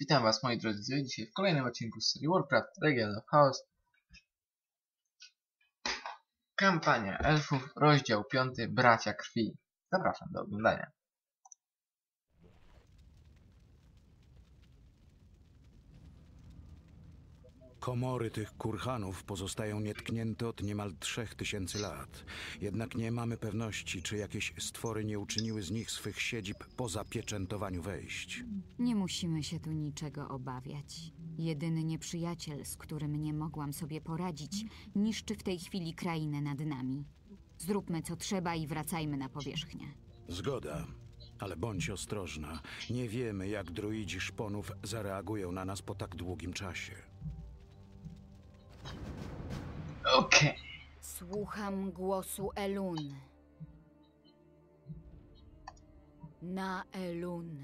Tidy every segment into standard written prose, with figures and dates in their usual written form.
Witam was, moi drodzy, dzisiaj w kolejnym odcinku z serii Warcraft Legion of Chaos. Kampania elfów, rozdział 5, Bracia Krwi. Zapraszam do oglądania. Komory tych kurhanów pozostają nietknięte od niemal 3000 lat. Jednak nie mamy pewności, czy jakieś stwory nie uczyniły z nich swych siedzib po zapieczętowaniu wejść. Nie musimy się tu niczego obawiać. Jedyny nieprzyjaciel, z którym nie mogłam sobie poradzić, niszczy w tej chwili krainę nad nami. Zróbmy co trzeba i wracajmy na powierzchnię. Zgoda, ale bądź ostrożna. Nie wiemy, jak druidzi szponów zareagują na nas po tak długim czasie. Okej. Słucham głosu Elun. Na Elun.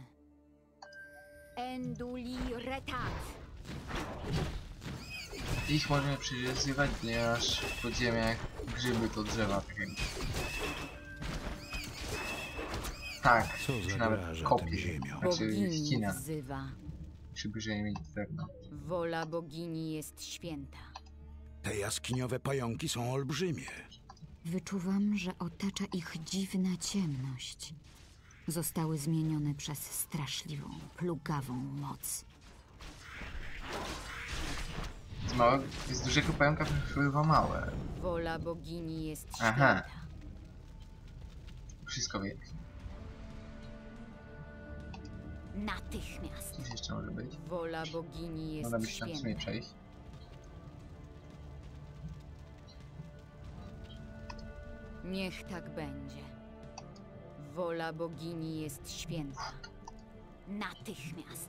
Enduli retat. Ich możemy przyzywać, ponieważ w podziemiach grzyby to drzewa, tak jak... Tak, Co czy zagraża nawet tym kopie, ziemią? znaczy Bogini ścina, wzywa. żeby mieć drewno. Wola bogini jest święta. Te jaskiniowe pająki są olbrzymie. Wyczuwam, że otacza ich dziwna ciemność. Zostały zmienione przez straszliwą, plugawą moc. Z dużego pająka wypływa małe. Wola bogini jest Aha. święta. Wszystko wielkie. Natychmiast. Coś jeszcze może być? Wola bogini jest Można by się tam w sumie święta. przejść. Niech tak będzie. Wola bogini jest święta. Natychmiast.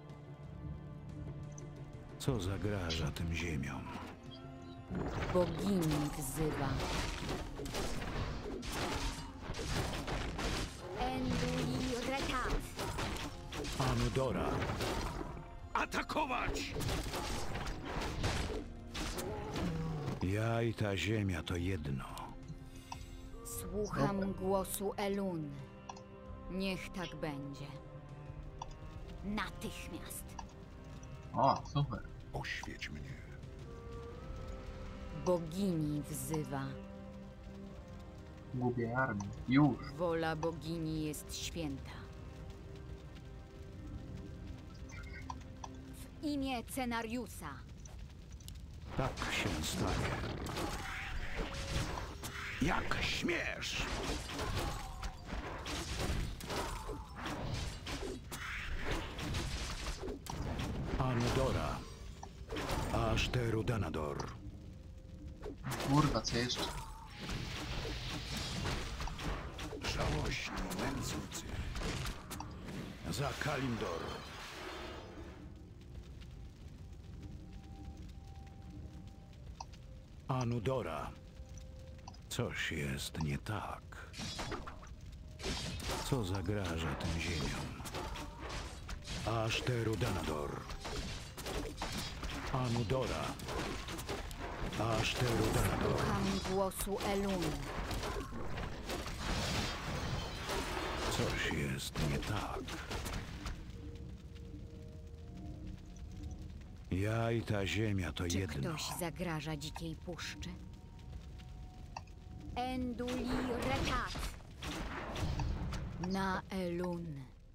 Co zagraża tym ziemiom? Bogini wzywa. Enduli retat. Anudora. Atakować! Ja i ta ziemia to jedno. Słucham głosu Elun. Niech tak będzie. Natychmiast. O, super. Oświeć mnie. Bogini wzywa. Gubię armię. Już. Wola bogini jest święta. W imię Cenariusa. Tak się stanie. Jak śmiesz! Anudora. Ashteruddanador. Kurwa, co jeszcze? Żałośni nędzący. Za Kalimdor. Anudora. Coś jest nie tak. Co zagraża tym ziemiom? Ashteruddanador. Anudora. Ashteruddanador. Słucham głosu Elun. Coś jest nie tak. Ja i ta ziemia to Czy jedno. ktoś zagraża dzikiej puszczy? Enduli retat. Na Elun.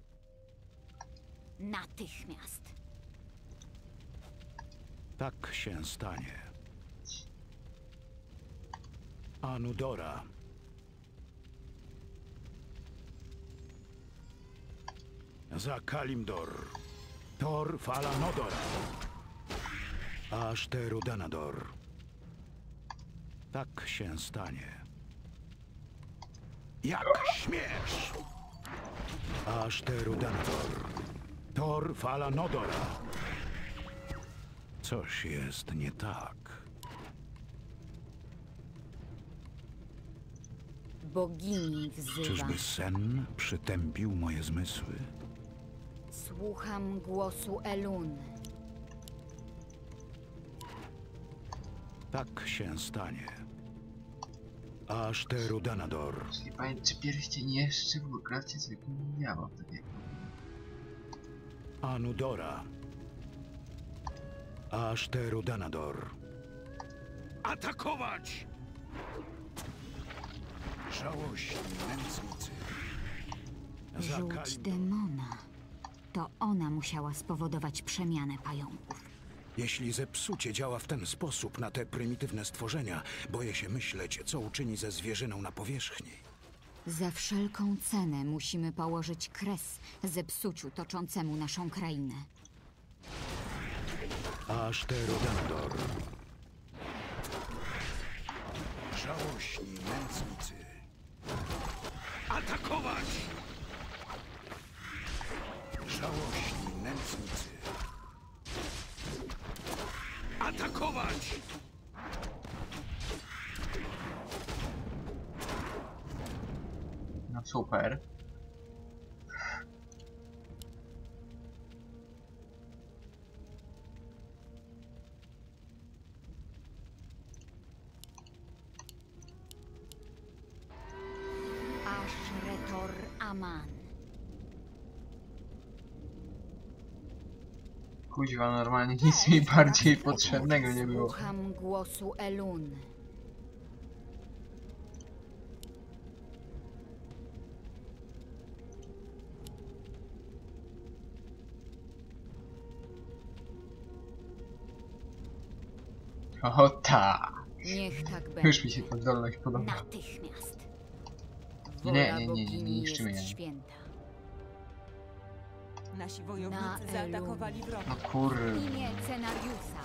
Natychmiast. Tak się stanie. Anudora. Za Kalimdor. Tor Falanodora. Ashteruddanador. Tak się stanie. Jak śmiesz! Ashteruddanador. Tor Falanodora. Coś jest nie tak. Bogini wzywa. Czyżby sen przytępił moje zmysły? Słucham głosu Elun. Tak się stanie. Ashteruddanador. Jeśli pamięć, czy pierścień jeszcze w Warcrafcie zwykle nie działał tak jak... Anudora. Aszteru Danador. Atakować! Żałośni nędznicy. Żółć demona. To ona musiała spowodować przemianę pająków. Jeśli zepsucie działa w ten sposób na te prymitywne stworzenia, boję się myśleć, co uczyni ze zwierzyną na powierzchni. Za wszelką cenę musimy położyć kres zepsuciu toczącemu naszą krainę. Aszteru Danador. Żałośni nędznicy. Atakować! Żałośni nędznicy. Atakować! No super. Ashretor Aman. Kuźwa, normalnie nic mi bardziej potrzebnego nie było. Słucham głosu Elun. O tak. Niech tak będzie. Już mi się ta zdolność podoba. Natychmiast. Nie, Wola nie, nie, nie, nie bogini niszczymy jest jej. święta. Nasi Na wojownicy Elu. zaatakowali wroga. No kur... Imię Cenariusa.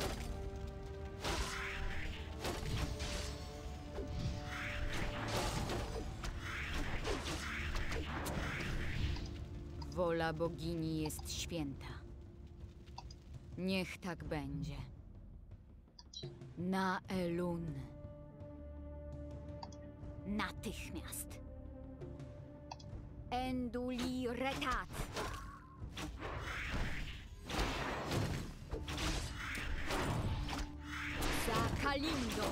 Wola bogini jest święta. Niech tak będzie. Na Elun. Natychmiast. Enduli Retat. Za Kalindo.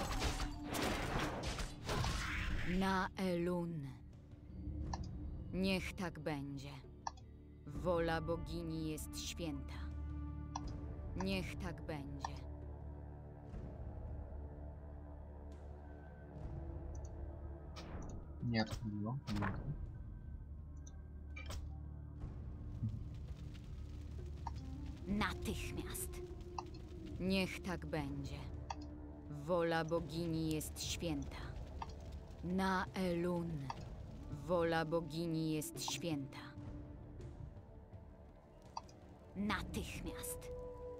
Na Elun. Niech tak będzie. Wola bogini jest święta. Niech tak będzie. Nie, to było. Natychmiast. Niech tak będzie. Wola bogini jest święta. Na Elun. Wola bogini jest święta. Natychmiast.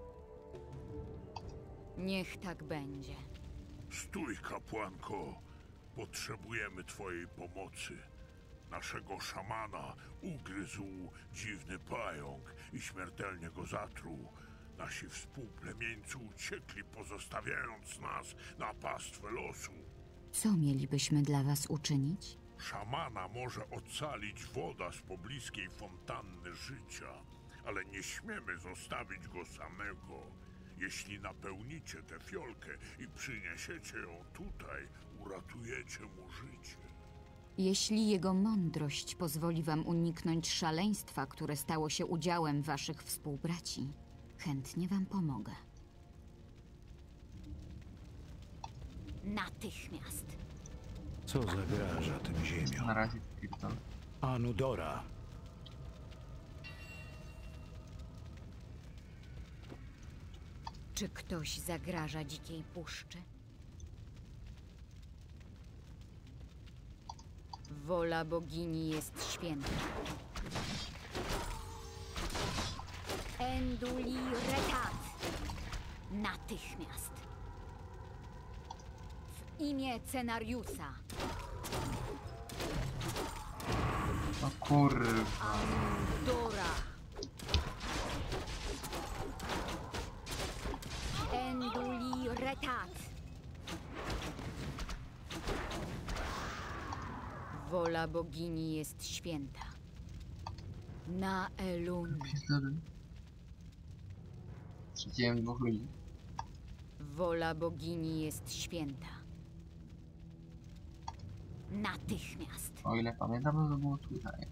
Niech tak będzie. Stój, kapłanko. Potrzebujemy twojej pomocy. Naszego szamana ugryzł dziwny pająk i śmiertelnie go zatruł. Nasi współplemieńcy uciekli, pozostawiając nas na pastwę losu. Co mielibyśmy dla was uczynić? Szamana może ocalić woda z pobliskiej fontanny życia, ale nie śmiemy zostawić go samego. Jeśli napełnicie tę fiolkę i przyniesiecie ją tutaj, uratujecie mu życie. Jeśli jego mądrość pozwoli wam uniknąć szaleństwa, które stało się udziałem waszych współbraci, chętnie wam pomogę. Natychmiast. Co zagraża tym ziemiom? Na razie tylko. Anudora. Czy ktoś zagraża dzikiej puszczy? Wola bogini jest święta. Enduli Retat. Natychmiast. W imię Cenariusa. O kurwa. Dora. Enduli Retat. Wola bogini jest święta. Na Elun. Straciłem dwóch ludzi. Wola bogini jest święta. Natychmiast. O ile pamiętam, to było tutaj.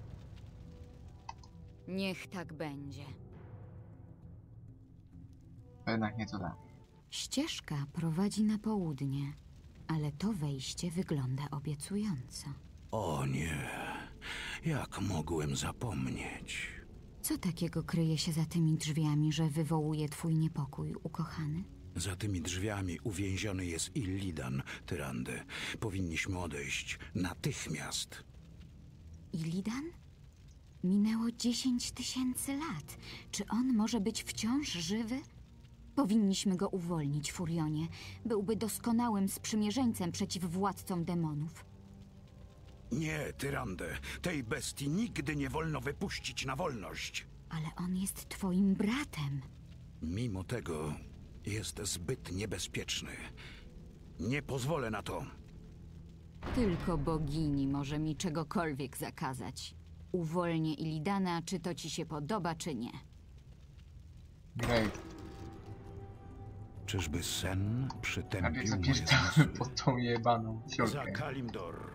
Niech tak będzie. to jednak nie to da. Ścieżka prowadzi na południe, ale to wejście wygląda obiecująco. O nie, jak mogłem zapomnieć? Co takiego kryje się za tymi drzwiami, że wywołuje twój niepokój, ukochany? Za tymi drzwiami uwięziony jest Illidan, Tyrande. Powinniśmy odejść natychmiast. Illidan? Minęło 10 000 lat. Czy on może być wciąż żywy? Powinniśmy go uwolnić, Furionie. Byłby doskonałym sprzymierzeńcem przeciw władcom demonów. Nie, Tyrande, tej bestii nigdy nie wolno wypuścić na wolność. Ale on jest twoim bratem. Mimo tego jest zbyt niebezpieczny. Nie pozwolę na to. Tylko bogini może mi czegokolwiek zakazać. Uwolnię Illidana, czy to ci się podoba, czy nie. Great. Czyżby sen A przytępił więc moje zapierdamy zmysły? pod tą jebaną Za fiolkę. Kalimdor.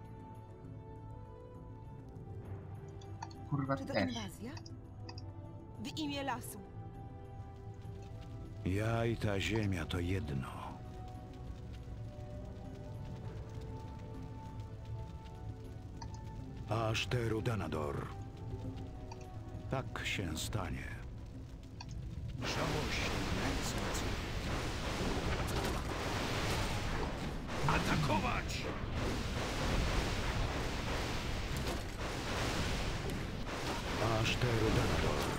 Kurwa Czy to też. inwazja? W imię lasu. Ja i ta ziemia to jedno. Ashter Danador. Tak się stanie. Żałośnie nędznicy. Atakować! Ashter Danador.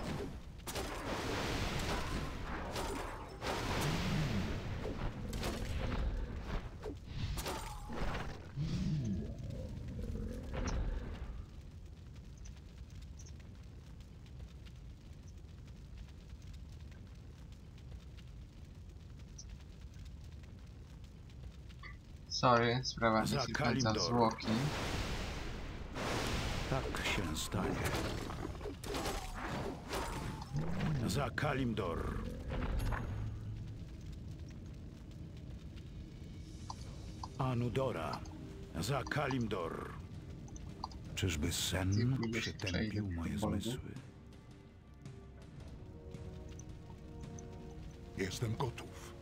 Sorry, sprawa Za nie się końca Kalimdor. zwłoki. Tak się stanie. Za Kalimdor. Anudora. Za Kalimdor. Czyżby Ty sen pójdziesz przytępił przejść moje do Boldu? zmysły? Jestem gotów.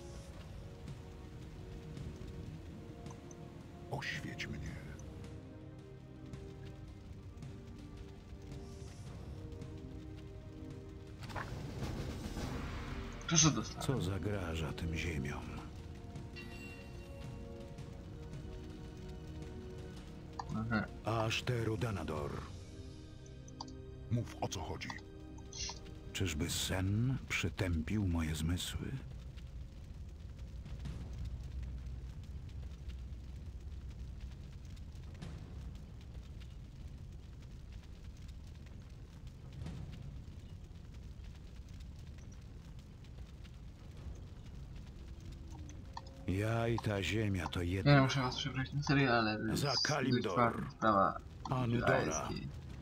Oświeć mnie. Proszę dostać. Co zagraża tym ziemiom? Aha. Ashter Danador. Mów, o co chodzi. Czyżby sen przytępił moje zmysły? Ja i ta ziemia to Ja jedno. muszę was przeprosić na serię, ale to jest Za Kalimdor. dość ważna sprawa. Anudora. ASG.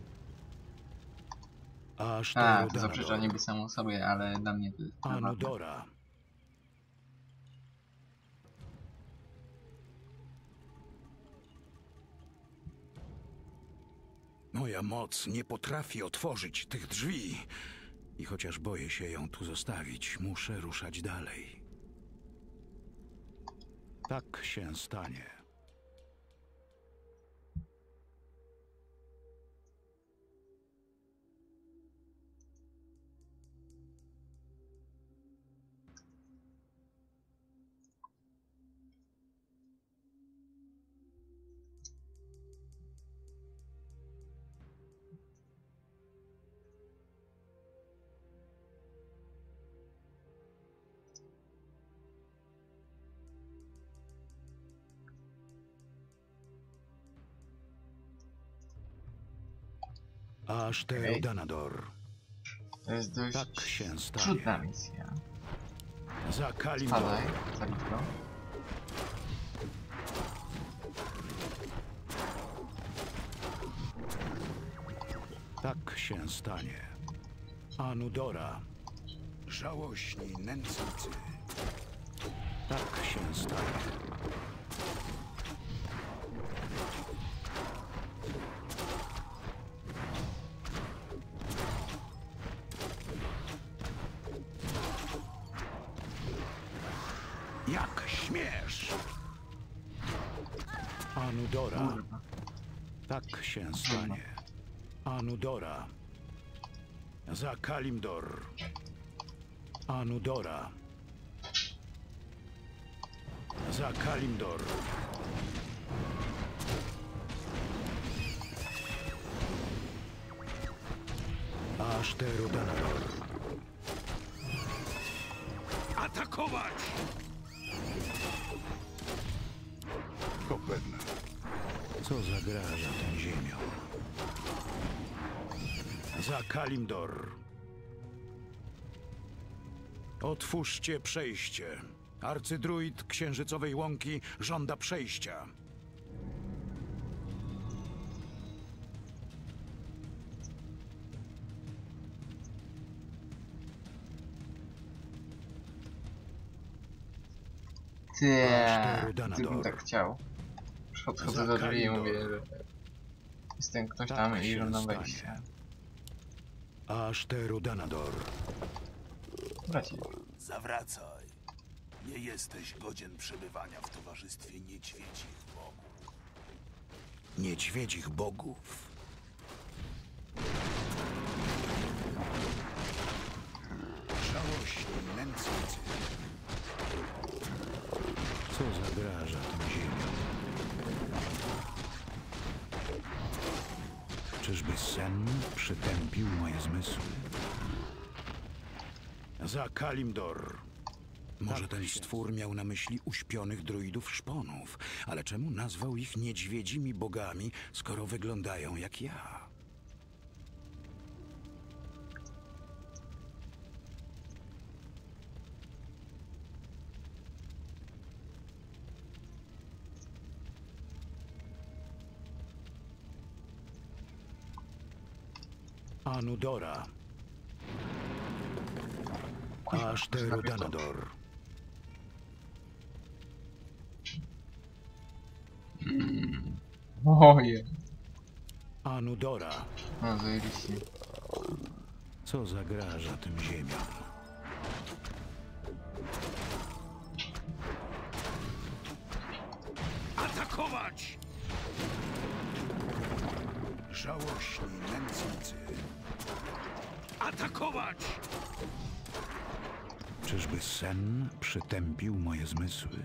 Ashter Tak, to zaprzecza Danador. niby samą sobie, ale dla mnie to jest sprawa. Anudora. Moja moc nie potrafi otworzyć tych drzwi. I chociaż boję się ją tu zostawić, muszę ruszać dalej. Tak się stanie. Ashter Okej. Danador. To jest dość Tak się stanie. trudna misja. Za Kalimdor. Spadaj, Kalitro. Tak się stanie. Anudora. Żałośni nędznicy. Tak się stanie. Jak śmiesz! Anudora. Kurwa. Tak się stanie. Anudora. Za Kalimdor. Anudora. Za Kalimdor. Ashteruddanador. Atakować! To pewne. Co zagraża tym ziemiom? Za Kalimdor. Otwórzcie przejście. Arcydruid Księżycowej Łąki żąda przejścia. Ty Ashteruddanador. bym tak chciał. Podchodzę Za do drzwi i Kalimdor. mówię, że jestem ktoś Tak tam i się żądam stanie. wejścia. Ashteruddanador. Bracie, Zawracaj. Nie jesteś godzien przebywania w towarzystwie niedźwiedzich bogów. Niedźwiedzich bogów. Żałośni nędznicy. Co zagraża tym ziemiom? Czyżby sen przytępił moje zmysły? Za Kalimdor. Może ten stwór miał na myśli uśpionych druidów szponów, ale czemu nazwał ich niedźwiedzimi bogami, skoro wyglądają jak ja? Anudora. Ashteruddanador. oje. Anudora. No zajebiście. Co zagraża tym ziemiom? Atakować! Żałośni nędznicy. Atakować! Czyżby sen przytępił moje zmysły?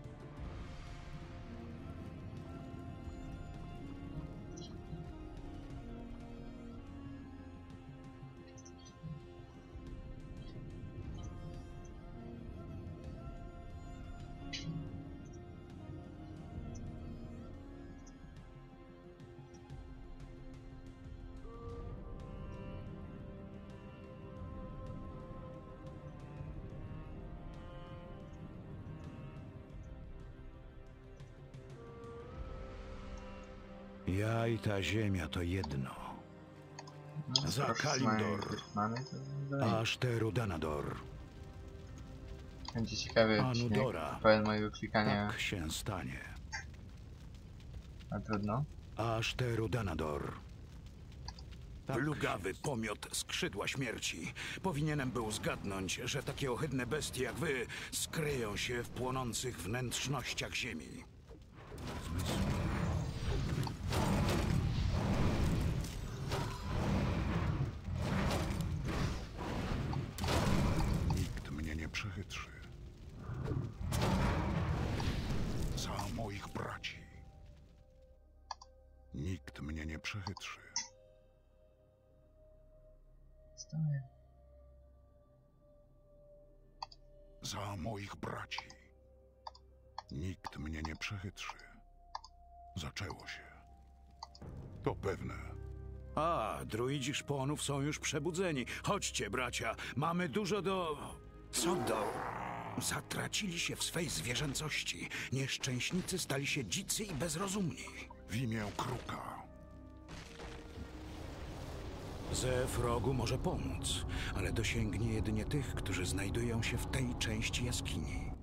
Ja i ta ziemia to jedno. No, Za proszę, Kalimdor. mamy, to dalej. Ashteruddanador. Będzie ciekawy odcinek. Anudora. Pełen mojego klikania, Tak się stanie. a trudno. Ashteruddanador. Plugawy pomiot skrzydła śmierci. Powinienem był zgadnąć, że takie ohydne bestie jak wy skryją się w płonących wnętrznościach ziemi. Nikt mnie nie przechytrzy. Za moich braci. Nikt mnie nie przechytrzy. Stoję. Za moich braci. Nikt mnie nie przechytrzy. Zaczęło się. To pewne. A, druidzi szponów są już przebudzeni. Chodźcie, bracia, mamy dużo do... Co do... Zatracili się w swej zwierzęcości. Nieszczęśnicy stali się dzicy i bezrozumni. W imię Kruka. Zew rogu może pomóc, ale dosięgnie jedynie tych, którzy znajdują się w tej części jaskini.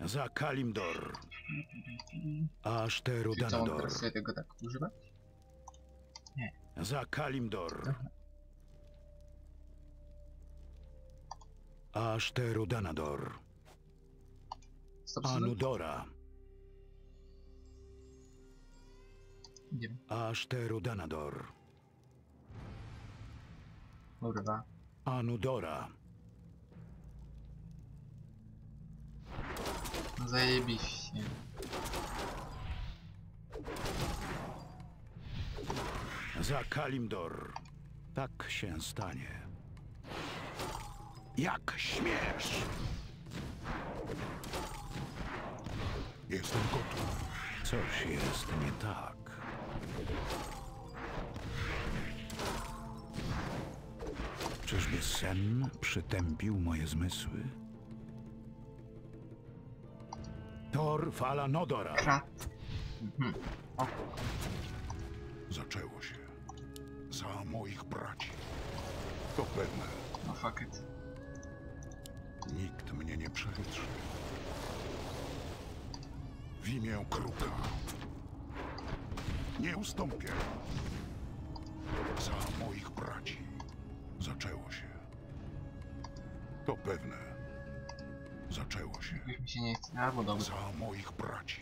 Za Kalimdor. Ashter Czyli co, mam Danador. teraz sobie tego tak używać? Za Kalimdor. Ashter Danador. Stop sobie. Anudora. Idziemy. Ashter Danador. Kurwa. Anudora. No zajebiście. Za Kalimdor. Tak się stanie. Jak śmiesz? Jestem gotów. Coś jest nie tak. Czyżby sen przytępił moje zmysły? Thor Falanodora. Krat. Mhm. O, Zaczęło się. Za moich braci. To pewne. no fuck it. Nikt mnie nie przechytrzy. W imię Kruka. Nie ustąpię. Za moich braci. Zaczęło się. To pewne. Zaczęło się. Już mi się nie chce. Albo dobrze. Za moich braci.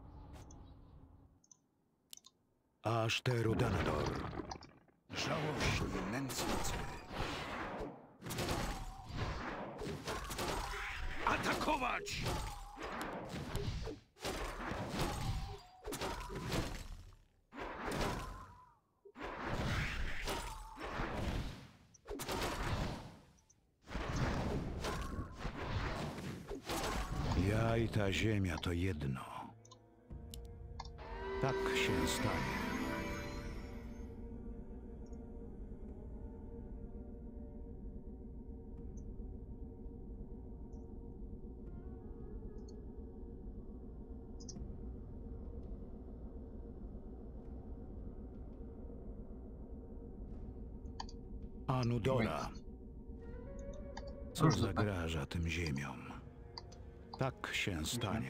Ashter Danador. Żałośni nędznicy. Atakować! Ja i ta ziemia to jedno. Tak się stanie. Anudora. Co Cóż za zagraża tym ziemiom? Tak się stanie.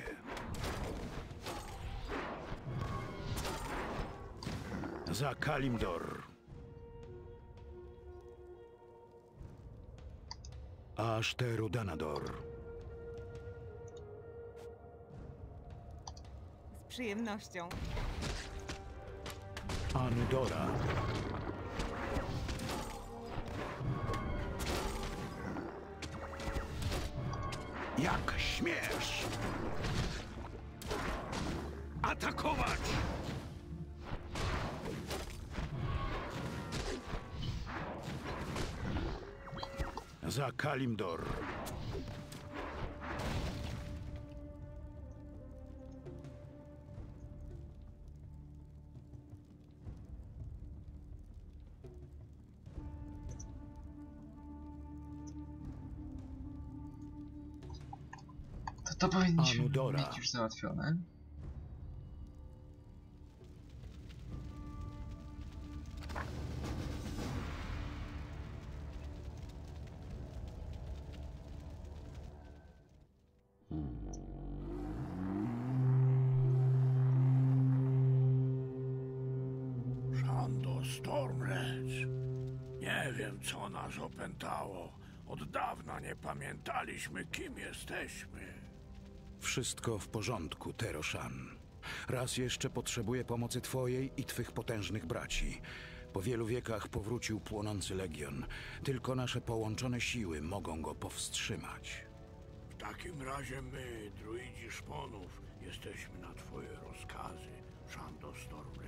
Za Kalimdor. Ashter Danador. Z przyjemnością. Anudora. Jak śmiesz? Atakować! Za Kalimdor. To powinniśmy Anudora. mieć już załatwione. Szando Stormrage. Nie wiem, co nas opętało. Od dawna nie pamiętaliśmy, kim jesteśmy. Wszystko w porządku, Teroshan. Raz jeszcze potrzebuję pomocy twojej i twych potężnych braci. Po wielu wiekach powrócił płonący legion. Tylko nasze połączone siły mogą go powstrzymać. W takim razie my, druidzi szponów, jesteśmy na twoje rozkazy, Szando Stormrage.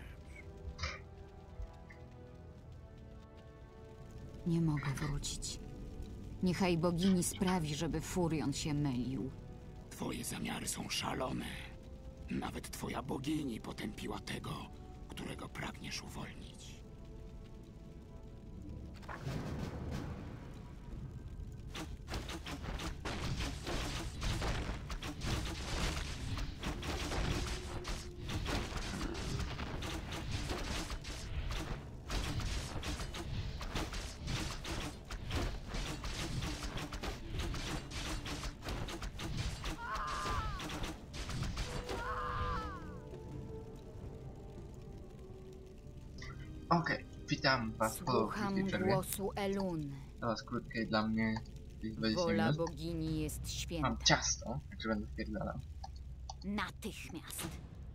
Nie mogę wrócić. Niechaj bogini sprawi, żeby Furion się mylił. Twoje zamiary są szalone. Nawet twoja bogini potępiła tego, którego pragniesz uwolnić. Okej, witam was po Słucham krótkiej przerwie. głosu Elun. Dla was krótkiej, dla mnie jakieś 20 Wola minut. bogini jest Mam święta. ciasto, także będę wpierdalał. Natychmiast.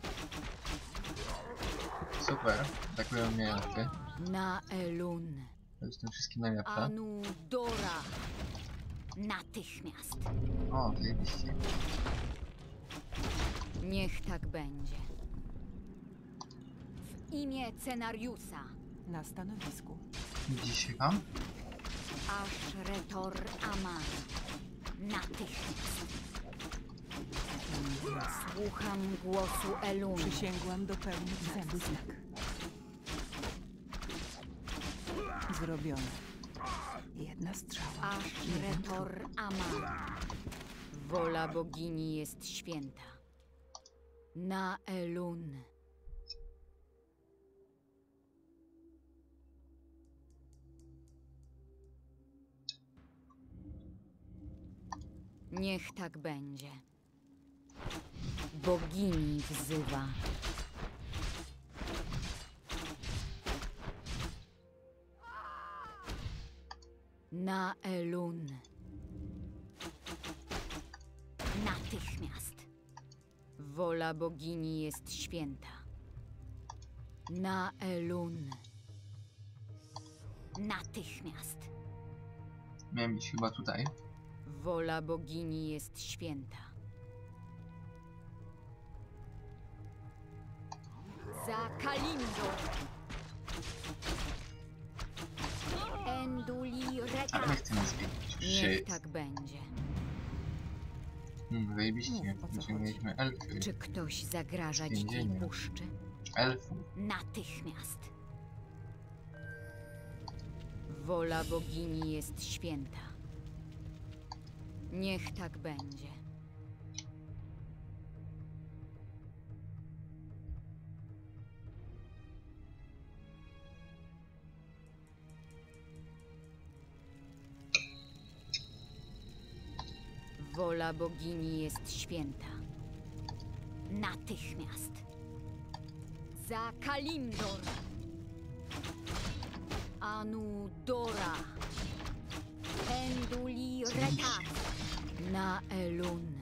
Super, atakują mnie elfy. Na Elun. To jest tym wszystkim najlepsze. Anu Dora. Natychmiast. O, zajebiście. Niech tak będzie. W imię Cenariusa. Na stanowisku. Dzisiaj wam? Ashretor Aman. Natychmiast. Słucham głosu Elun. Przysięgłam dopełnić zemstek. Zrobione. Jedna strzała. Ashretor Aman. Wola bogini jest święta. Na Elun. Niech tak będzie. Bogini wzywa. Na Elun. Natychmiast. Wola bogini jest święta. Na Elun. Natychmiast. Miałem być chyba tutaj. Wola bogini jest święta. Za Kalimdor. Enduli Ale nie Retat. chcę nic wiedzieć. Niech tak będzie. Zajebiście. Mów, o co Wyciągnęliśmy elfy. Czy ktoś zagraża Więzienie. dzikiej puszczy? Elfów. Natychmiast. Wola bogini jest święta. Niech tak będzie. Wola bogini jest święta. Natychmiast. Za Kalimdor. Anu Dora. Enduli Retat. Na Elun.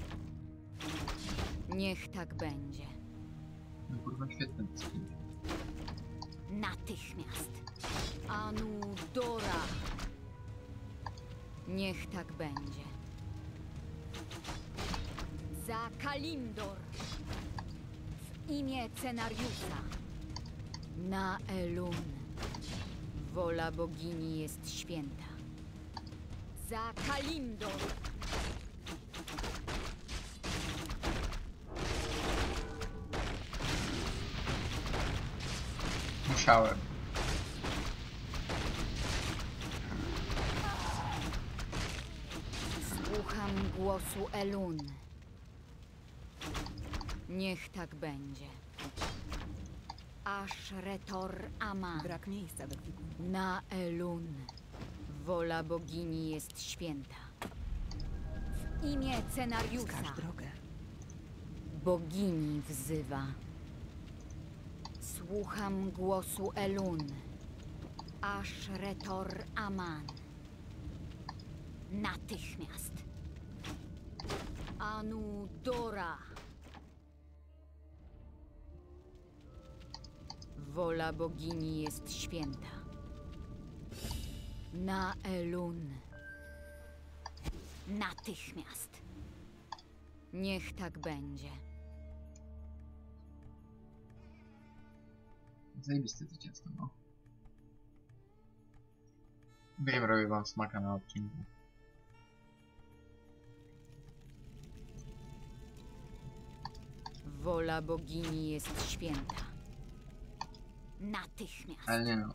Niech tak będzie. No kurwa świetny skin. Natychmiast. Anu Dora. Niech tak będzie. Za Kalimdor. W imię Cenariusa. Na Elun. Wola bogini jest święta. Za Kalimdor. Musiałem. Słucham głosu Elun. Niech tak będzie. Ashretor Aman. Brak miejsca do kwiku. Na Elun. Wola bogini jest święta. W imię Cenariusa. Wskaż drogę. Bogini wzywa. Słucham głosu Elun. Ashretor Aman. Natychmiast. Anu Dora. Wola bogini jest święta. Na Elun. Natychmiast. Niech tak będzie. Zajebiste to ciasto, no. Wiem, robię wam smaka na odcinku. Wola bogini jest święta. Natychmiast. Ale nie no.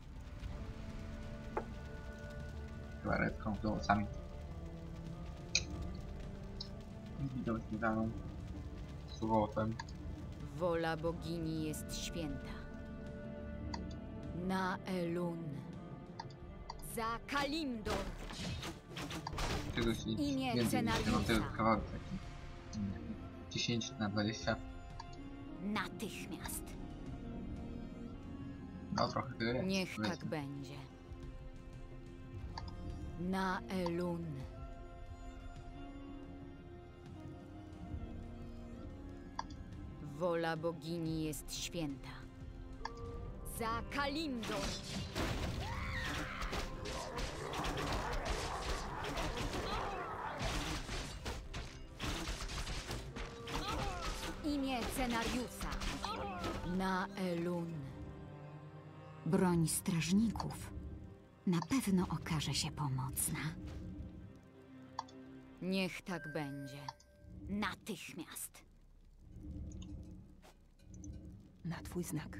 Chyba redką z owocami. Witam śmietaną. Z owocem. Wola bogini jest święta. Na Elun. Za Kalimdor. Czegoś Imię więcej niż Cenariusa. mam tego kawałek taki. 10 na 20. Natychmiast. No trochę tyle jest. Niech tak powiedzmy. będzie. Na Elun. Wola bogini jest święta. Za Kalimdor. Imię Cenariusa. Na Elun. Broń strażników na pewno okaże się pomocna. Niech tak będzie. Natychmiast. Na twój znak.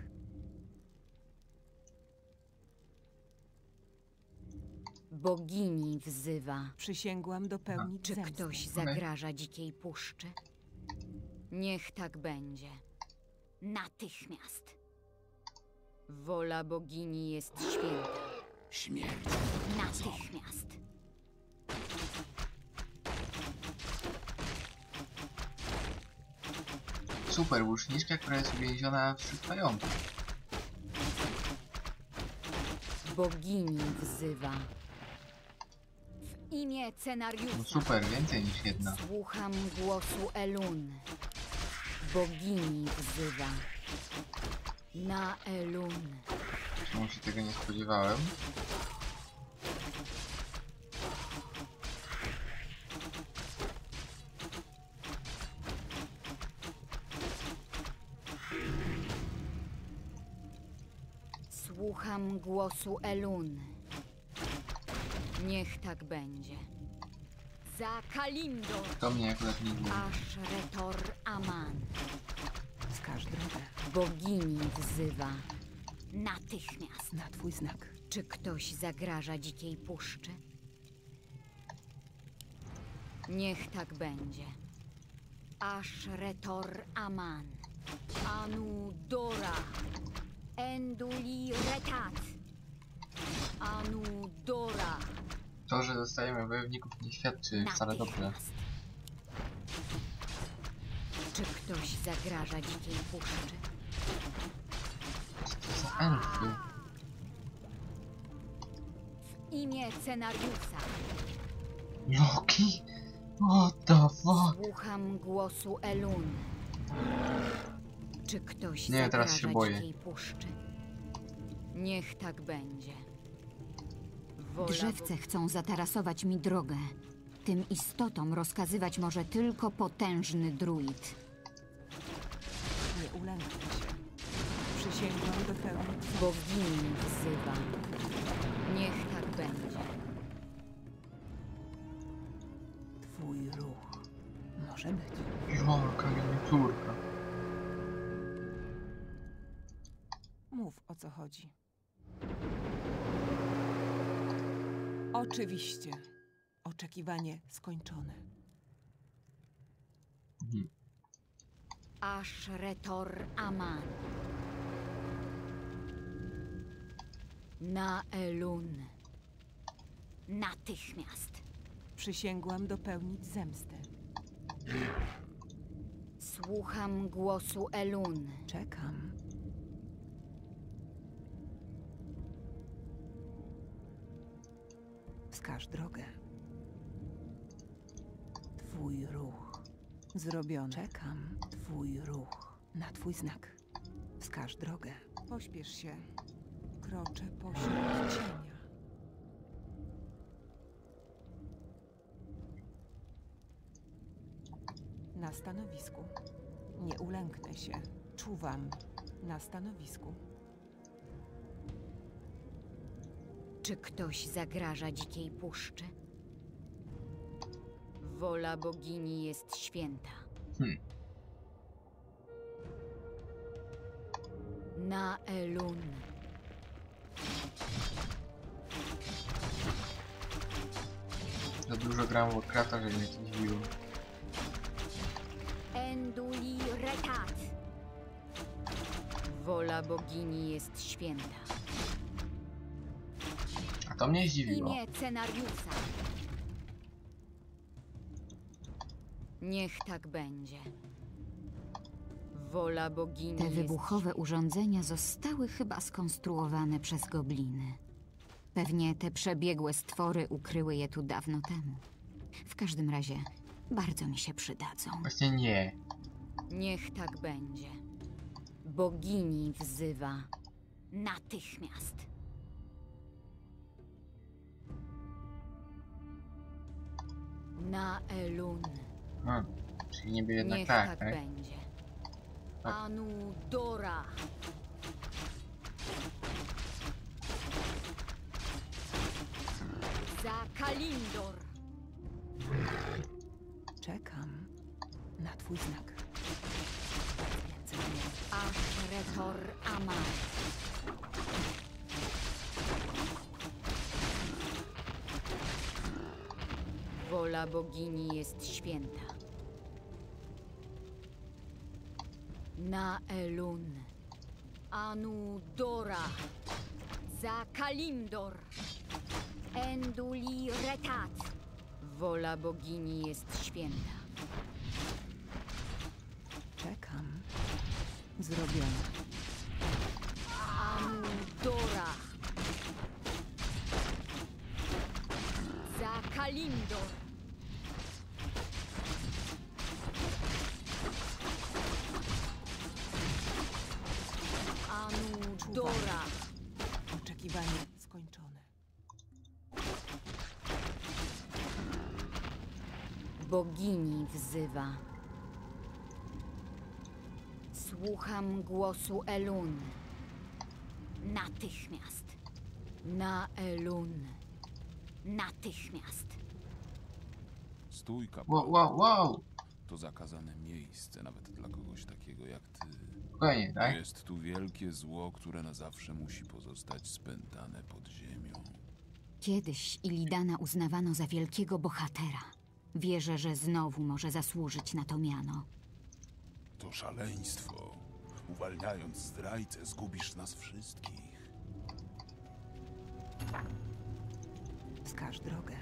Bogini wzywa. Przysięgłam dopełnić Czy zemstę. ktoś zagraża dzikiej puszczy? Niech tak będzie. Natychmiast. Wola bogini jest święta. Śmierć. Natychmiast. Super łuczniczka, która jest uwięziona wśród pająków. Bogini wzywa. W imię Cenariusa. No super, więcej niż jedna. Słucham głosu Elun. Bogini wzywa. Na Elun. Czemu się tego nie spodziewałem? Słucham głosu Elun. Niech tak będzie. Za Kalimdor. To mnie akurat nie było. Ashretor Aman. Wskaż drogę. Bogini wzywa. Natychmiast. Na twój znak. Czy ktoś zagraża dzikiej puszczy? Niech tak będzie. Ashretor Aman. Anu Dora. Enduli Retat. Anu Dora. To, że dostajemy wojowników nie świadczy wcale dobrze. Natychmiast. Czy ktoś zagraża dzikiej puszczy? Co to za elfy? W imię Cenariusa. Loki? What the fuck? Słucham głosu Elun. Czy ktoś Nie, teraz się zagraża boję. dzikiej puszczy? Niech tak będzie. Drzewce chcą zatarasować mi drogę. Tym istotom rozkazywać może tylko potężny druid. Nie ulęknę się. Przysięgłam dopełnić. Bogini wzywa. Niech tak będzie. Twój ruch. Może być. Jolka, miniaturka. Mów, o co chodzi. Oczywiście. Oczekiwanie skończone. Ashretor Aman. Na Elun. Natychmiast. Przysięgłam dopełnić zemstę. Słucham głosu Elun. Czekam. Wskaż drogę. Twój ruch. Zrobione. Czekam. Twój ruch. Na twój znak. Wskaż drogę. Pośpiesz się. Kroczę pośród cienia. Na stanowisku. Nie ulęknę się. Czuwam. Na stanowisku. Czy ktoś zagraża dzikiej puszczy? Wola bogini jest święta. Na Elun. Za dużo gram w Warcrafta, żeby mnie to dziwiło. Enduli Retat. Wola bogini jest święta. A to mnie zdziwiło. Imię Cenariusa. Niech tak będzie. Wola bogini. Te wybuchowe urządzenia zostały chyba skonstruowane przez gobliny. Pewnie te przebiegłe stwory ukryły je tu dawno temu. W każdym razie bardzo mi się przydadzą. Właśnie nie. Niech tak będzie. Bogini wzywa natychmiast. Na Elun. Czyli niby jednak Niech tak, tak tak? będzie. Tak. Anudora. Za Kalindor. Czekam na twój znak. Więcej nie. Ashretor Amar. Wola bogini jest święta. Na Elun. Anudora. Za Kalimdor. Enduli Retat. Wola bogini jest święta. Czekam. Zrobione. Anudora. Za Kalimdor. Anudora. Oczekiwanie skończone. Bogini wzywa. Słucham głosu Elun. Natychmiast. Na Elun. Natychmiast. Stój, kapłan. Wow. To zakazane miejsce nawet dla kogoś takiego jak ty. Spokojnie, tak? Jest tu wielkie zło, które na zawsze musi pozostać spętane pod ziemią. Kiedyś Illidana uznawano za wielkiego bohatera. Wierzę, że znowu może zasłużyć na to miano. To szaleństwo. Uwalniając zdrajcę, zgubisz nas wszystkich. Wskaż drogę.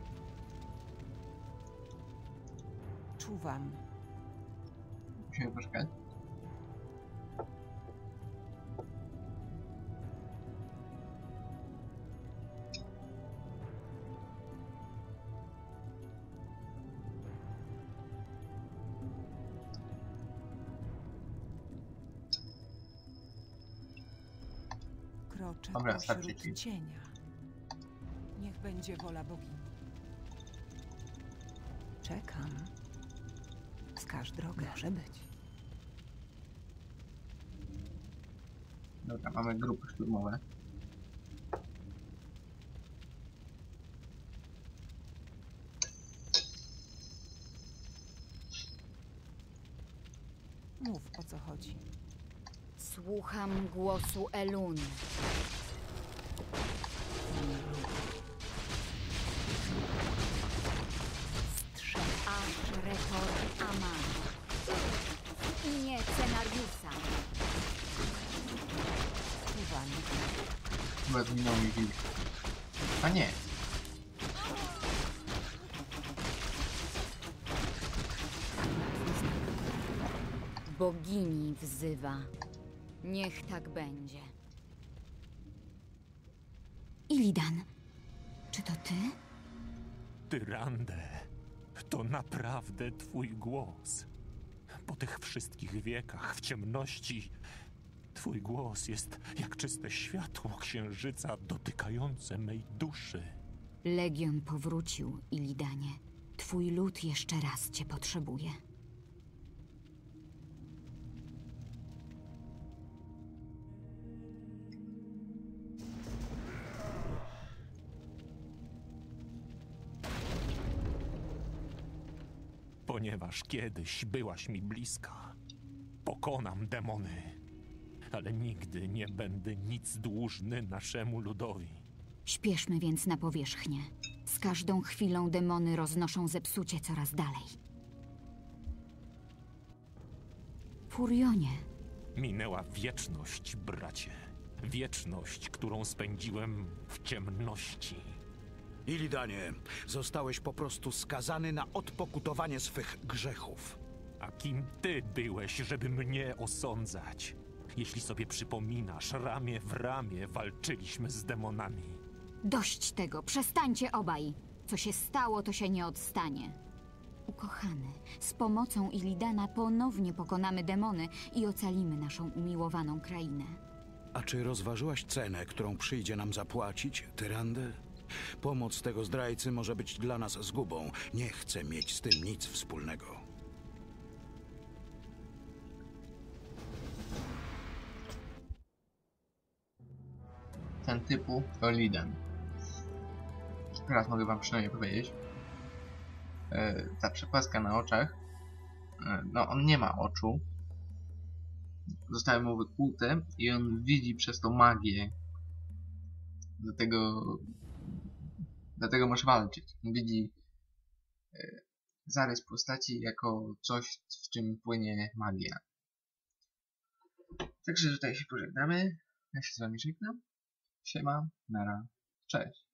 Czuwam. Musimy poczekać. Kroczę Dobra, starczy pośród ci. cienia. Niech będzie wola bogini. Czekam. Wskaż drogę. Może być. Dobra, mamy grupy szturmowe. Mów, o co chodzi. Słucham głosu Elun. Ashretor Amar. W imię scenariusza. Czuwam. Chyba zminął mi wilk. A nie. Bogini wzywa. Niech tak będzie. Illidan, czy to ty? Tyrande, to naprawdę twój głos. Po tych wszystkich wiekach w ciemności, twój głos jest jak czyste światło księżyca dotykające mej duszy. Legion powrócił, Illidanie. Twój lud jeszcze raz cię potrzebuje. Ponieważ kiedyś byłaś mi bliska, pokonam demony, ale nigdy nie będę nic dłużny naszemu ludowi. Śpieszmy więc na powierzchnię. Z każdą chwilą demony roznoszą zepsucie coraz dalej. Furionie, Minęła wieczność, bracie. Wieczność, którą spędziłem w ciemności. Illidanie, zostałeś po prostu skazany na odpokutowanie swych grzechów. A kim ty byłeś, żeby mnie osądzać? Jeśli sobie przypominasz, ramię w ramię walczyliśmy z demonami. Dość tego, przestańcie obaj. Co się stało, to się nie odstanie. Ukochany, z pomocą Illidana ponownie pokonamy demony i ocalimy naszą umiłowaną krainę. A czy rozważyłaś cenę, którą przyjdzie nam zapłacić, Tyrande? Pomoc tego zdrajcy może być dla nas zgubą. Nie chcę mieć z tym nic wspólnego. Ten typu to Illidan. Teraz mogę wam przynajmniej powiedzieć. Ta przepaska na oczach. No, on nie ma oczu. Zostały mu wykłute i on widzi przez tą magię. Dlatego może walczyć. On widzi zarys postaci jako coś, w czym płynie magia. Także tutaj się pożegnamy. Ja się z wami żegnam. Siema, nara, cześć.